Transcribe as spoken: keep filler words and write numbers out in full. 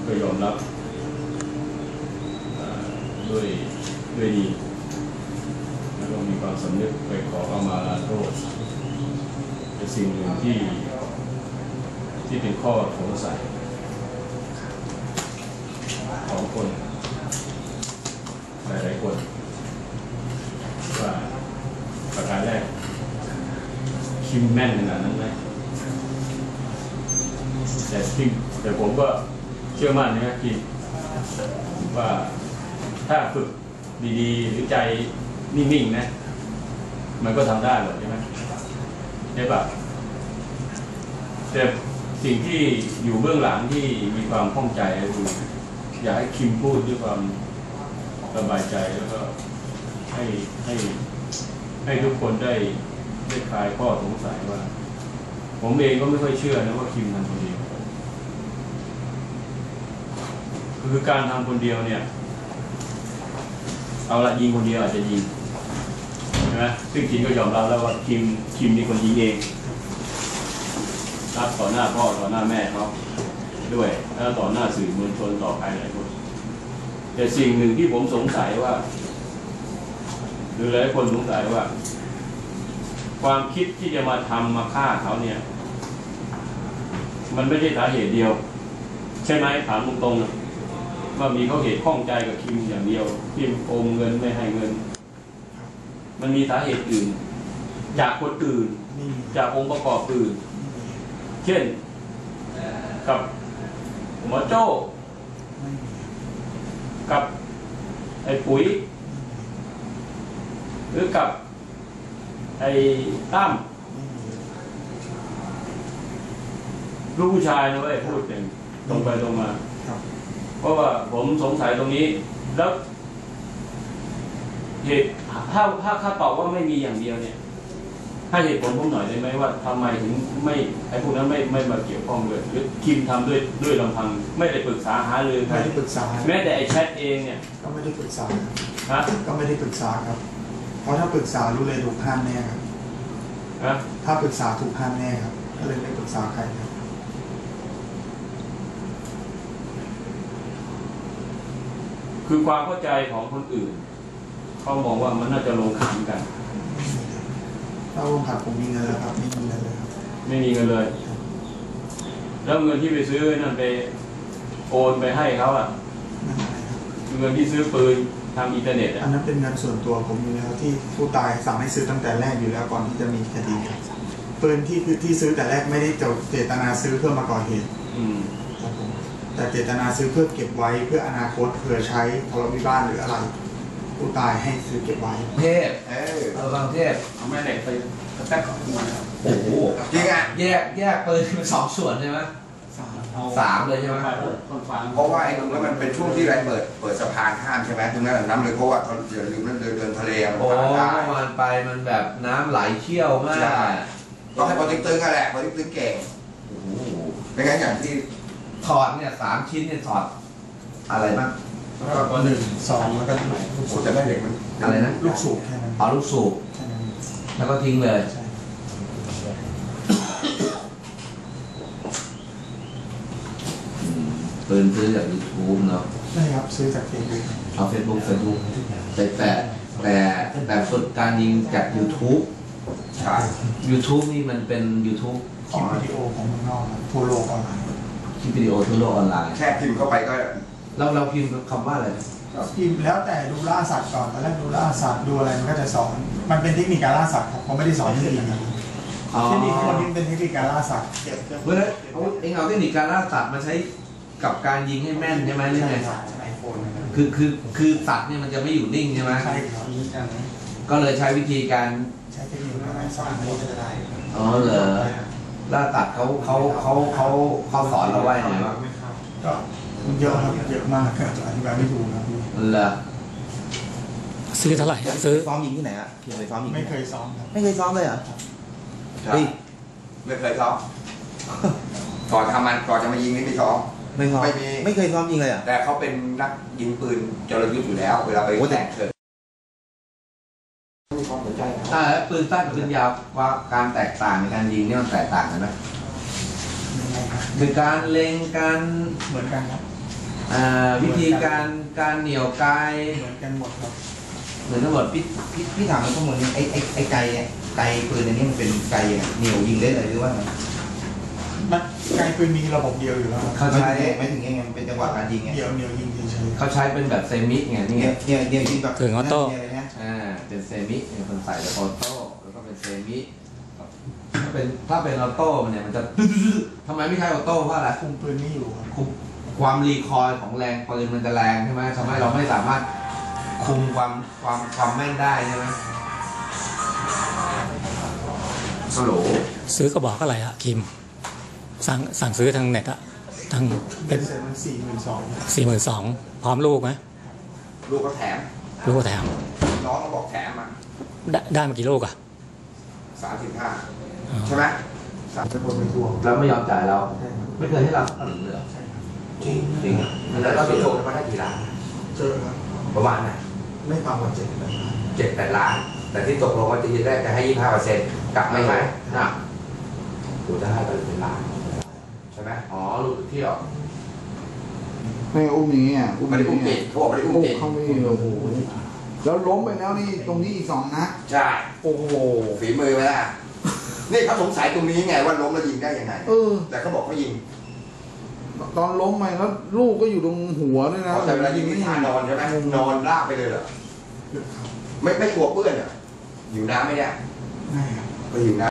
ก็ยอมรับด้วยด้วยดีแล้วก็มีความสำนึกไปขอเข้ามาลาโทษเป็นสิ่งหนึ่งที่ที่เป็นข้อสงสัยของคนหลายๆคนว่าประการแรกคิมแม่นขนาดนั้นไหมแต่คิมแต่ผมก็เชื่อมั่นนะคิมว่าถ้าฝึกดีๆหรือใจนิ่งๆนะมันก็ทำได้หมดใช่ไหมใช่ปะแต่สิ่งที่อยู่เบื้องหลังที่มีความข้องใจก็คืออยากให้คิมพูดด้วยความสบายใจแล้วก็ให้ให้ให้ทุกคนได้ได้คลายข้อสงสัยว่าผมเองก็ไม่ค่อยเชื่อนะว่าคิมทำคนเดียวคือการทำคนเดียวเนี่ยเอาละยิงคนเดียวอาจจะยิงใช่ไหมซึ่งคิมก็ยอมรับแล้วว่าคิมคิมมีคนยิงเองรับต่อหน้าพ่อต่อหน้าแม่เขาด้วยแล้วต่อหน้าสื่อมวลชนต่อใครหลายคนแต่สิ่งหนึ่งที่ผมสงสัยว่าหรือหลายคนสงสัยว่าความคิดที่จะมาทำมาฆ่าเขาเนี่ยมันไม่ใช่สาเหตุเดียวใช่ไหมถามตรงๆว่ามีเขาเหตุข้องใจกับคิมอย่างเดียวคิมโกงเงินไม่ให้เงินมันมีสาเหตุอื่นจากคนอื่นจากองค์ประกอบอื่นเช่นกับหมอโจ้กับไอ้ปุ๋ยหรือกับไอ้ตั้มลูกผู้ชายนะเว้ยพูดเป็นตรงไปตรงมาเพราะว่าผมสงสัยตรงนี้แล้วเหตุถ้าถ้าถ้าตอบว่าไม่มีอย่างเดียวเนี่ยให้เหตุผลผมหน่อยได้ไหมว่าทำไมถึงไม่ไอ้พวกนั้นไม่ไม่มาเกี่ยวข้องเลยหรือคิมทำด้วยด้วยลำพังไม่ได้ปรึกษาหารือไม่ได้ปรึกษาแม้แต่ไอ้แชทเองเนี่ยก็ไม่ได้ปรึกษาฮะก็ไม่ได้ปรึกษาครับเพราะถ้าปรึกษารู้เลยถูกห้ามแน่ครับฮะถ้าปรึกษาถูกห้ามแน่ครับก็เลยไม่ปรึกษาใครครับคือความเข้าใจของคนอื่นเขามองว่ามันน่าจะลงขันกันถ้าลงขันผมมีเงินแล้วครับไม่มีเงินเลยครับไม่มีเงินเลยแล้วเงินที่ไปซื้อนั่นไปโอนไปให้เขาอ่ะเงินที่ซื้อปืนทางอินเทอร์เน็ตอันนั้นเป็นเงินส่วนตัวผมอยู่แล้วที่ผู้ตายสั่งให้ซื้อตั้งแต่แรกอยู่แล้วก่อนที่จะมีคดีปืนที่ที่ซื้อแต่แรกไม่ได้เจตนาซื้อเพื่อมาก่อเหตุครับผมแต่เจตนาซื้อเพื่อเก็บไว้เพื่ออนาคตเพื่อใช้ทะเลาะวิวาทหรืออะไรผู้ตายให้ซื้อเก็บไว้เทพเออเอาบางเทพเอาแม่เหล็กไปกระแทกโอ้โหจริงอ่ะแยกแยกปืนเป็นสองส่วนใช่ไหมสามเลยใช่ไหมเพราะว่าไอ้ตรงนั้นมันเป็นช่วงที่ไรเปิดเปิดสะพานข้ามใช่ไหมตรงนั้นน้ำเลยเพราะว่าเขาอย่าลืมนั่นเดินเดินทะเลโอ้เมื่อวานไปมันแบบน้ำไหลเชี่ยวมากต้องให้ปอติ๊กตึงกันแหละปอติ๊กตึงเก่งโอ้โหไม่งั้นอย่างที่ถอดเนี่ยสามชิ้นเนี่ยถอดอะไรบ้างก็หนึ่งสองแล้วก็ไหนโอ้จะได้เด็กมันอะไรนะลูกสูบแค่นั้นอ๋อลูกสูบแล้วก็ทิ้งเลยปืนซื้อจากยูทูบเนาะใช่ครับซื้อจากเฟซบุ๊กเอาเฟซบุ๊กเฟซบุ๊กแต่แต่แต่แต่ฝึกการยิงจากยูทูบใช่ยูทูบนี่มันเป็นยูทูบคลิปวิดีโอของเมืองนอกทั่วโลกออนไลน์คลิปวิดีโอทั่วโลกออนไลน์แค่พิมพ์เข้าไปก็เราเราพิมพ์คำว่าอะไรพิมพ์แล้วแต่ดูล่าสัตว์ก่อนตอนแรกดูล่าสัตว์ดูอะไรมันก็จะสอนมันเป็นเทคนิคการล่าสัตว์ครับเขาไม่ได้สอนเทคนิคนะเทคนิคคนนี้เป็นเทคนิคการล่าสัตว์เมื่อเอาเองเอาเทคนิคการล่าสัตว์มาใช้กับการยิงให้แม่นใช่ไหมหรือไงคือคือคือสัตว์เนี่ยมันจะไม่อยู่นิ่งใช่ไหมใช่ครับก็เลยใช้วิธีการใช้เทคนิคการสอนนี้จะได้อ๋อเหรอล่าสัตว์เขาเขาเขาเขาเขาสอนเราไว้ไงบ้างก็เยอะครับเยอะมากจะอธิบายไม่ถูกครับเหรอซื้อเท่าไหร่ซื้อซ้อมยิงที่ไหนอ่ะเคยซ้อมยิงไม่เคยซ้อมครับไม่เคยซ้อมเลยเหรอใช่ไม่เคยซ้อมก่อนทำมันก่อนจะมายิงนี่ไม่ซ้อมไม่ซ้อมไม่มีไม่เคยซ้อมยิงเลยอ่ะแต่เขาเป็นนักยิงปืนจรยุทธ์อยู่แล้วเวลาไปแข่งเถิดมีความสนใจอ่าปืนสั้นกับปืนยาวว่าการแตกต่างในการยิงนี่มันแตกต่างกันไหมคือการเล็งการเหมือนกันครับอ่าวิธีการการเหนี่ยวไกเหมือนกันหมดครับเหมือนทั้งหมดพี่พี่พี่ถามข้อมูลนี้ไอ้ไอ้ไอ้ไกเนี่ยไกปืนอันนี้มันเป็นไกยังไงเหนียวยิงได้เลยหรือว่าไงมันไกลปืนมีระบบเดียวอยู่แล้วครับเขาใช้ไม่ถึงยังไงมันเป็นจังหวะการยิงไงเดียวเดียวยิงเฉยเขาใช้เป็นแบบเซมิไงนี่เนี่ไงยเนี่ยเนี่ยยิงแบบถึงออโต้เนี่ยนะอ่าเป็นเซมิเนี่ยคนใส่เป็นออโต้แล้วก็เป็นเซมิถ้าเป็นถ้าเป็นออโต้เนี่ยมันจะทำไมไม่ใช้ออโต้เพราะอะไรๆคุมปืนไม่อยู่ครับคุมความรีคอยล์ของแรงปืนมันจะแรงใช่ไหมทำให้เราไม่สามารถคุมความความความแม่นได้ใช่ไหมฮัลโหลซื้อกระบอกอะไรอะคิม สั่งสั่งซื้อทางเน็ตอะทางเป็เป็น นเสร็จมันสี่หมื่นสองสี่หมื่นสองพร้อมลูกไหมลูกก็แถมลูกแถมน้องก็บอกแถมมาได้ได้มากี่ลูกอะสามสิบห้าอ๋อใช่ไหมจะโดนไปทวงแล้วไม่ยอมจ่ายเราใช่ครับไม่เคยให้เราตัดเลยเหรอใช่ครับจริงจริงแล้วเราไปโทรมาได้กี่ล้านเจอครับประมาณไหนไม่ต่ำกว่าเจ็ดเลยครับเจ็ดแปดล้าน แต่ที่ตกลงว่าทีแรกจะให้ยี่ห้าเปอร์เซ็นต์กลับไม่ให้นะกูจะให้ไปเป็นล้านใช่ไหมอ๋อลูกที่ออกไม่อุ้มอย่างเงี้ยอุ้มไม่ได้อุ้มเงี้เก่ยงเขาบอกไม่ได้อุ้มอุ้มเก่งเข้าไปโอ้โหแล้วล้มไปแล้วนี่ตรงนี้อีกสองนัดใช่โอ้โหฝีมือไหมล่ะนี่เขาสงสัยตรงนี้ไงว่าล้มแล้วยิงได้ยังไงเออแต่เขาบอกเขายิงตอนล้มไปแล้วลูกก็อยู่ตรงหัวด้วยนะเพราะแต่เวลายิงไม่ท่านอนใช่ไหมนอนราบไปเลยเหรอไม่ไม่กลัวเปื้อนเหรออยู่น้ำไหมเนี่ยไม่ครับก็อยู่น้ำ